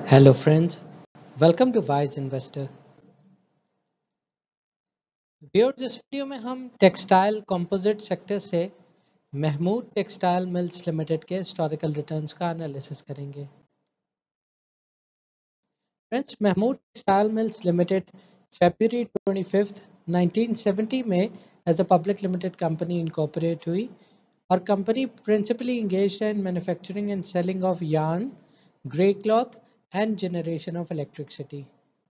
Hello friends, welcome to Wise Investor. Viewers इस video में हम टेक्सटाइल कंपोजिट सेक्टर से महमूद टेक्सटाइल मिल्स लिमिटेड के हिस्टोरिकल रिटर्न्स का एनालिसिस करेंगे। Friends, Mahmood textile mills limited फरवरी 25, 1970 में as a public limited company incorporate हुई और company principally engaged in manufacturing and selling of yarn, grey cloth and generation of electricity।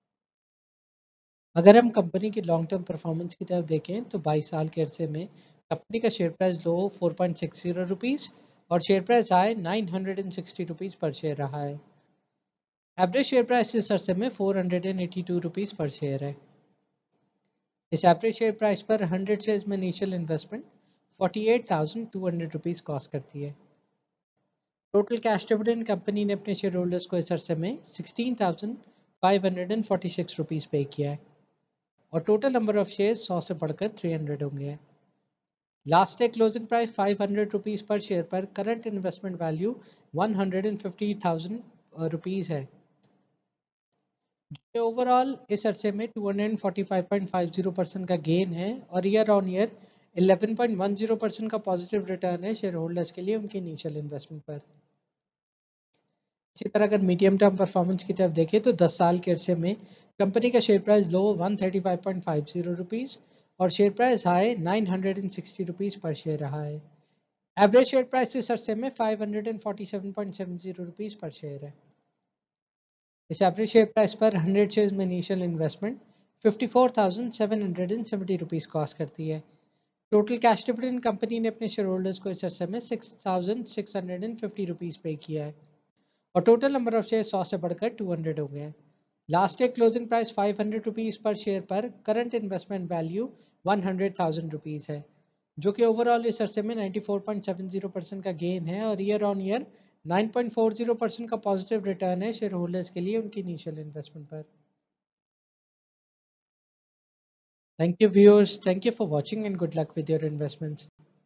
अगर हम company की लॉन्ग टर्म परफॉर्मेंस की तरफ देखें तो 22 साल के अरसे में कंपनी का शेयर प्राइस लो 4.60 रुपीज़ और शेयर प्राइस हाई 960 रुपीज़ पर शेयर रहा है। एवरेज शेयर प्राइस इस अरसे में 482 रुपीज़ पर शेयर है। इस एवरेज शेयर प्राइस पर 100 शेयर्स में इनिशियल इन्वेस्टमेंट 48,200 रुपीज़ कॉस्ट करती है। टोटल कैश डिविडेंड कंपनी ने अपने शेयर होल्डर्स को इस अरसे में 16,546 रुपीज़ पे किया है और टोटल नंबर ऑफ शेयर्स 100 से बढ़कर 300 होंगे। Last day closing price 500 rupees पर शेयर पर करंट इन्वेस्टमेंट वैल्यू 150,000 रुपीज़ है। ओवरऑल इस अरसे में 245.50% का गेन है और ईयर ऑन ईयर 11.10% का पॉजिटिव रिटर्न है शेयर होल्डर्स के लिए उनके इनिशियल इन्वेस्टमेंट पर। इसी तरह अगर मीडियम टर्म परफॉर्मेंस की तरफ देखें तो 10 साल के अरसे में कंपनी का शेयर प्राइस लो 135.50 रुपीज़ और शेयर प्राइस हाई 960 रुपीज़ पर शेयर रहा है। एवरेज शेयर प्राइस इस अरसे में 547.70 रुपीज़ पर शेयर है। इस एवरेज शेयर प्राइस पर 100 शेयर्स में इनिशियल इन्वेस्टमेंट 54,770 रुपीज़ कॉस्ट करती है। टोटल कैश डिविडेंड कंपनी ने अपने शेयर होल्डर्स को इस अरसे में 6,650 रुपीज़ पे किया है और टोटल नंबर ऑफ शेयर 100 से बढ़कर 200 हो गए हैं। Last day closing price 500 rupees पर शेयर पर करंट इन्वेस्टमेंट वैल्यू 100,000 रुपीज़ है, जो कि ओवरऑल इस अरसे में 94.70% का गेन है और ईयर ऑन ईयर 9.40% का पॉजिटिव रिटर्न है शेयर होल्डर्स के लिए उनकी इनिशियल इन्वेस्टमेंट पर। Thank you viewers, thank you for watching and good luck with your investments.